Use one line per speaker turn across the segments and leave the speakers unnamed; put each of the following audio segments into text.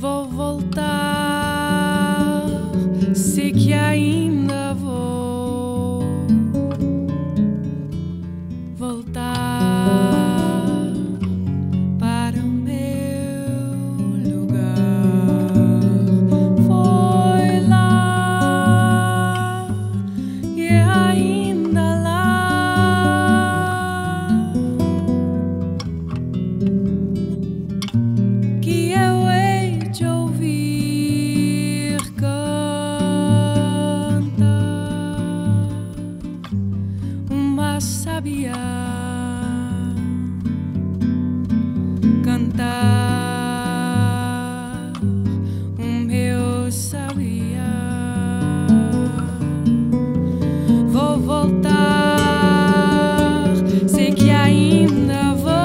Vou voltar, sei que ainda vou voltar para o meu lugar. Foi lá e é ainda lá que eu hei de ouvir cantar uma sabiá, cantar o meu sabiá. Vou voltar, sei que ainda vou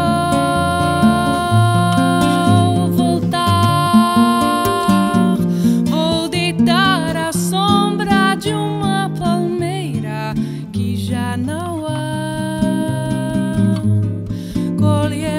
voltar. Vou deitar à sombra de uma palmeira que já não há. Colher